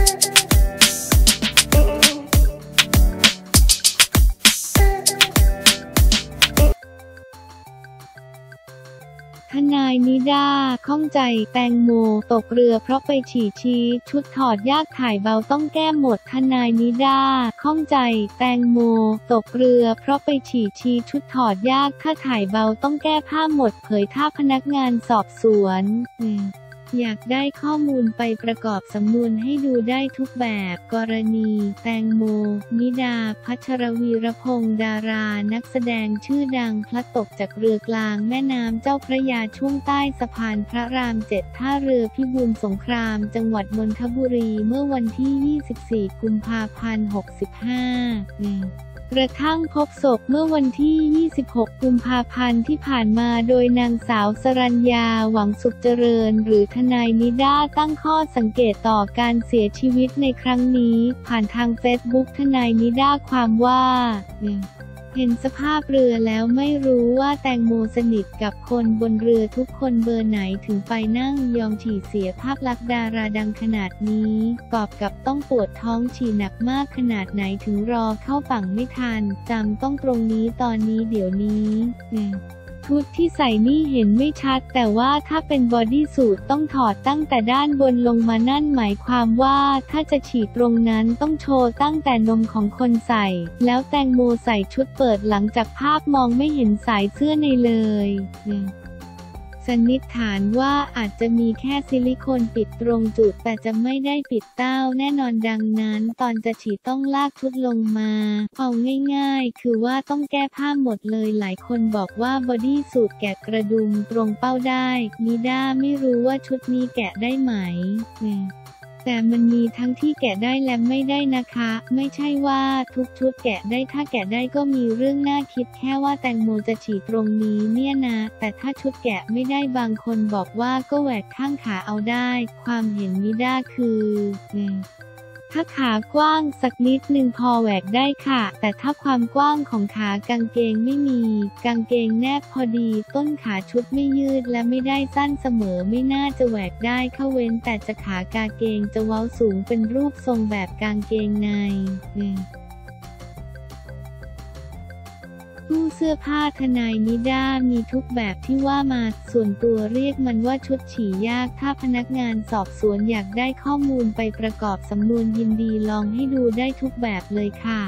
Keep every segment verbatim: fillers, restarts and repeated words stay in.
ทนายนิด้าข้องใจแตงโมตกเรือเพราะไปฉี่ชี้ชุดถอดยากถ่ายเบาต้องแก้หมดทนายนิด้าข้องใจแตงโมตกเรือเพราะไปฉี่ชี้ชุดถอดยากถ้าถ่ายเบาต้องแก้ผ้าหมดเผยท่าพนักงานสอบสวนอืมอยากได้ข้อมูลไปประกอบสำนวนให้ดูได้ทุกแบบกรณีแตงโมนิดาพัชรวีรพงษ์ดารานักแสดงชื่อดังพลัดตกจากเรือกลางแม่น้ำเจ้าพระยาช่วงใต้สะพานพระรามเจ็ดท่าเรือพิบูลสงครามจังหวัดนนทบุรีเมื่อวันที่ยี่สิบสี่กุมภาพันธ์หกสิบห้ากระทั่งพบศพเมื่อวันที่ยี่สิบหกกุมภาพันธ์ที่ผ่านมาโดยนางสาวสรัญญาหวังสุขเจริญหรือทนายนิด้าตั้งข้อสังเกตต่อการเสียชีวิตในครั้งนี้ผ่านทางเฟซบุ๊กทนายนิด้าความว่าเห็นสภาพเรือแล้วไม่รู้ว่าแตงโมสนิทกับคนบนเรือทุกคนเบอร์ไหนถึงไปนั่งยอมฉี่เสียภาพลักษณ์ดาราดังขนาดนี้กอบกับต้องปวดท้องฉี่หนักมากขนาดไหนถึงรอเข้าฝั่งไม่ทันจำต้องตรงนี้ตอนนี้เดี๋ยวนี้ชุดที่ใส่นี่เห็นไม่ชัดแต่ว่าถ้าเป็นบอดี้สูทต้องถอดตั้งแต่ด้านบนลงมานั่นหมายความว่าถ้าจะฉี่ตรงนั้นต้องโชว์ตั้งแต่นมของคนใส่แล้วแตงโมใส่ชุดเปิดหลังจากภาพมองไม่เห็นสายเสื้อในเลยสันนิษฐานว่าอาจจะมีแค่ซิลิโคนปิดตรงจุดแต่จะไม่ได้ปิดเต้าแน่นอนดังนั้นตอนจะฉี่ต้องลากชุดลงมาเอาง่ายๆคือว่าต้องแก้ผ้าหมดเลยหลายคนบอกว่าบอดี้สูทแกะกระดุมตรงเป้าได้นิด้าไม่รู้ว่าชุดนี้แกะได้ไหมแต่มันมีทั้งที่แกะได้และไม่ได้นะคะไม่ใช่ว่าทุกชุดแกะได้ถ้าแกะได้ก็มีเรื่องน่าคิดแค่ว่าแตงโมจะฉี่ตรงนี้เนี่ยนะแต่ถ้าชุดแกะไม่ได้บางคนบอกว่าก็แหวกข้างขาเอาได้ความเห็นนิด้าคือถ้าขากว้างสักนิดนึงพอแหวกได้ค่ะแต่ถ้าความกว้างของขากางเกงไม่มีกางเกงแนบพอดีต้นขาชุดไม่ยืดและไม่ได้สั้นเสมอไม่น่าจะแหวกได้เข้าเว้นแต่จะขากางเกงจะเว้าสูงเป็นรูปทรงแบบกางเกงในตู้เสื้อผ้าทนายนิด้ามีทุกแบบที่ว่ามาส่วนตัวเรียกมันว่าชุดฉี่ยากถ้าพนักงานสอบสวนอยากได้ข้อมูลไปประกอบสำนวนยินดีลองให้ดูได้ทุกแบบเลยค่ะ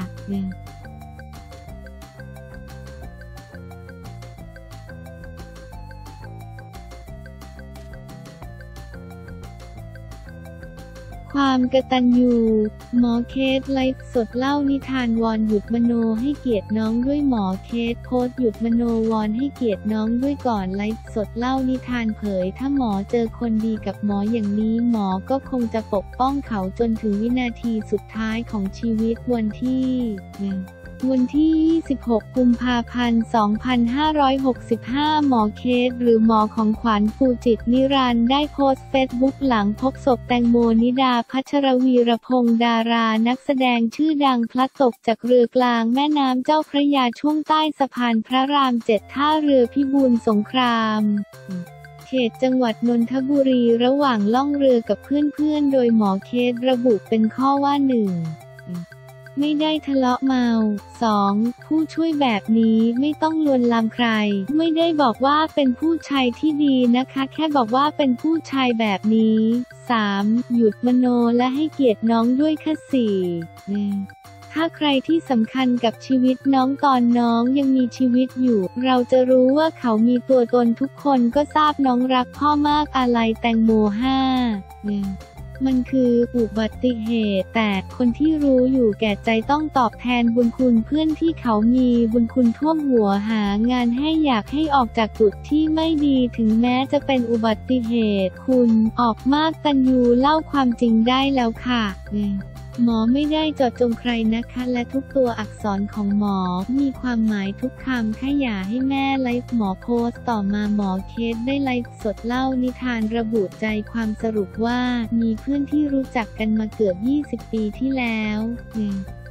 ความกตัญญูหมอเคสไลฟ์สดเล่านิทานวอนหยุดมโนให้เกียรติน้องด้วยหมอเคสโพสต์หยุดมโนวอนให้เกียรติน้องด้วยก่อนไลฟ์สดเล่านิทานเผยถ้าหมอเจอคนดีกับหมออย่างนี้หมอก็คงจะปกป้องเขาจนถึงวินาทีสุดท้ายของชีวิตวันที่วันที่ยี่สิบหกกุมภาพันธ์สองพันห้าร้อยหกสิบห้าหมอเคสหรือหมอของขวัญภูจิตรนิรันดร์ได้โพสต์เฟซบุ๊กหลังพบศพแตงโมนิดาพัชรวีรพงษ์ดารานักแสดงชื่อดังพลัดตกจากเรือกลางแม่น้ำเจ้าพระยาช่วงใต้สะพานพระรามเจ็ดท่าเรือพิบูลสงครามเขตจังหวัดนนทบุรีระหว่างล่องเรือกับเพื่อนๆโดยหมอเคสระบุเป็นข้อว่าหนึ่งไม่ได้ทะเลาะเมา สอง ผู้ช่วยแบบนี้ไม่ต้องลวนลามใครไม่ได้บอกว่าเป็นผู้ชายที่ดีนะคะแค่บอกว่าเป็นผู้ชายแบบนี้ สาม หยุดมโนและให้เกียรติน้องด้วยค่ะ สี่ ถ้าใครที่สำคัญกับชีวิตน้องตอนน้องยังมีชีวิตอยู่เราจะรู้ว่าเขามีตัวตนทุกคนก็ทราบน้องรักพ่อมากอาลัยแตงโม ห้ามันคืออุบัติเหตุแต่คนที่รู้อยู่แก่ใจต้องตอบแทนบุญคุณเพื่อนที่เขามีบุญคุณท่วมหัวหางานให้อยากให้ออกจากจุดที่ไม่ดีถึงแม้จะเป็นอุบัติเหตุคุณออกมากตัญญูเล่าความจริงได้แล้วค่ะหมอไม่ได้เจาะจงใครนะคะและทุกตัวอักษรของหมอมีความหมายทุกคำแค่อย่าให้แม่ไลฟ์หมอโพสต์ต่อมาหมอเคสได้ไลฟ์สดเล่านิทานระบุใจความสรุปว่ามีเพื่อนที่รู้จักกันมาเกือบยี่สิบปีที่แล้ว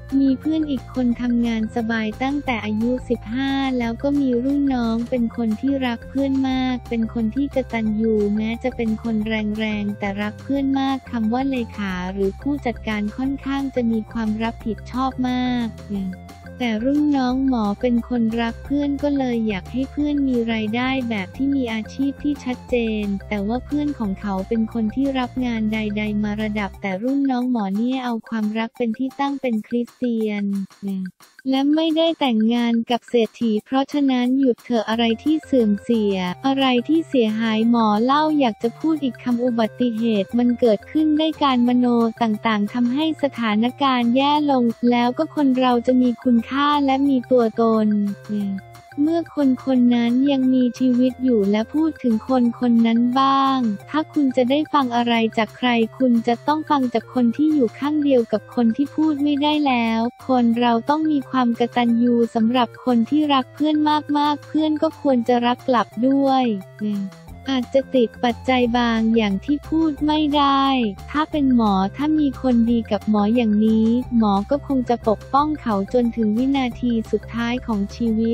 มีเพื่อนอีกคนทำงานสบายตั้งแต่อายุสิบห้าแล้วก็มีรุ่นน้องเป็นคนที่รักเพื่อนมากเป็นคนที่กตัญญูแม้จะเป็นคนแรงๆแต่รักเพื่อนมากคำว่าเลขาหรือผู้จัดการค่อนข้างจะมีความรับผิดชอบมากแต่รุ่นน้องหมอเป็นคนรักเพื่อนก็เลยอยากให้เพื่อนมีรายได้แบบที่มีอาชีพที่ชัดเจนแต่ว่าเพื่อนของเขาเป็นคนที่รับงานใดๆมาระดับแต่รุ่นน้องหมอเนี่ยเอาความรักเป็นที่ตั้งเป็นคริสเตียนและไม่ได้แต่งงานกับเศรษฐีเพราะฉะนั้นหยุดเถอะอะไรที่เสื่อมเสียอะไรที่เสียหายหมอเล่าอยากจะพูดอีกคำอุบัติเหตุมันเกิดขึ้นได้การมโนต่างๆทำให้สถานการณ์แย่ลงแล้วก็คนเราจะมีคุณค่าและมีตัวตนเมื่อคนคนนั้นยังมีชีวิตอยู่และพูดถึงคนคนนั้นบ้างถ้าคุณจะได้ฟังอะไรจากใครคุณจะต้องฟังจากคนที่อยู่ข้างเดียวกับคนที่พูดไม่ได้แล้วคนเราต้องมีความกตัญญูสำหรับคนที่รักเพื่อนมากๆเพื่อนก็ควรจะรักกลับด้วยอาจจะติดปัจจัยบางอย่างที่พูดไม่ได้ถ้าเป็นหมอถ้ามีคนดีกับหมออย่างนี้หมอก็คงจะปกป้องเขาจนถึงวินาทีสุดท้ายของชีวิต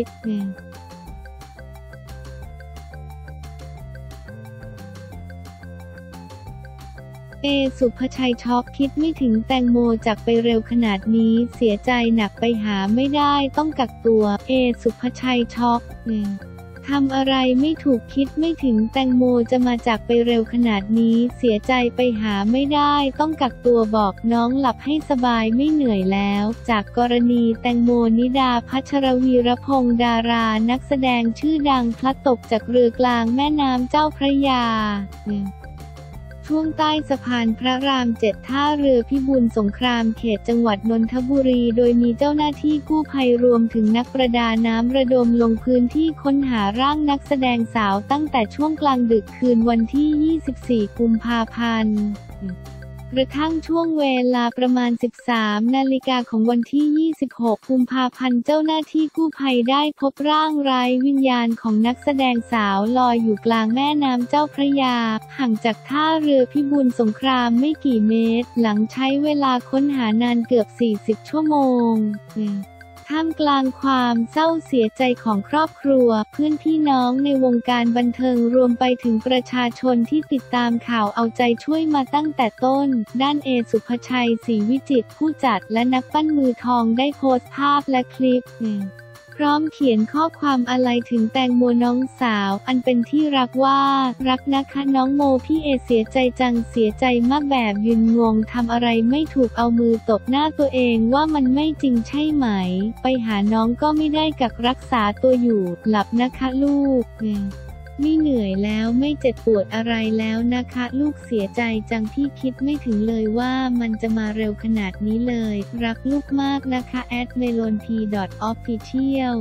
เอสุภชัยช็อกคิดไม่ถึงแตงโมจากไปเร็วขนาดนี้เสียใจหนักไปหาไม่ได้ต้องกักตัวเอสุภชัยช็อกทำอะไรไม่ถูกคิดไม่ถึงแตงโมจะมาจากไปเร็วขนาดนี้เสียใจไปหาไม่ได้ต้องกักตัวบอกน้องหลับให้สบายไม่เหนื่อยแล้วจากกรณีแตงโมนิดาพัชรวีรพงษ์ดารานักแสดงชื่อดังพลัดตกจากเรือกลางแม่น้ำเจ้าพระยาช่วงใต้สะพานพระรามเจ็ดท่าเรือพิบูลสงครามเขตจังหวัดนนทบุรีโดยมีเจ้าหน้าที่กู้ภัยรวมถึงนักประดาน้ำระดมลงพื้นที่ค้นหาร่างนักแสดงสาวตั้งแต่ช่วงกลางดึกคืนวันที่ยี่สิบสี่กุมภาพันธ์กระทั่งช่วงเวลาประมาณสิบสามนาฬิกาของวันที่ยี่สิบหกกุมภาพันธ์เจ้าหน้าที่กู้ภัยได้พบร่างไร้วิญญาณของนักแสดงสาวลอยอยู่กลางแม่น้ำเจ้าพระยาห่างจากท่าเรือพิบูลสงครามไม่กี่เมตรหลังใช้เวลาค้นหานานเกือบสี่สิบชั่วโมงท่ามกลางความเศร้าเสียใจของครอบครัวเพื่อนพี่น้องในวงการบันเทิงรวมไปถึงประชาชนที่ติดตามข่าวเอาใจช่วยมาตั้งแต่ต้นด้านเอสุภชัยศรีวิจิตรผู้จัดและนักปั้นมือทองได้โพสต์ภาพและคลิปพร้อมเขียนข้อความอาลัยถึงแตงโมน้องสาวอันเป็นที่รักว่ารักนะคะน้องโมพี่เอเสียใจจังเสียใจมากแบบยืนงงทำอะไรไม่ถูกเอามือตบหน้าตัวเองว่ามันไม่จริงใช่ไหมไปหาน้องก็ไม่ได้กักรักษาตัวอยู่หลับนะคะลูกไม่เหนื่อยแล้วไม่เจ็บปวดอะไรแล้วนะคะลูกเสียใจจังพี่คิดไม่ถึงเลยว่ามันจะมาเร็วขนาดนี้เลยรักลูกมากนะคะแอดเมโลนพีดอทออฟฟิเชียล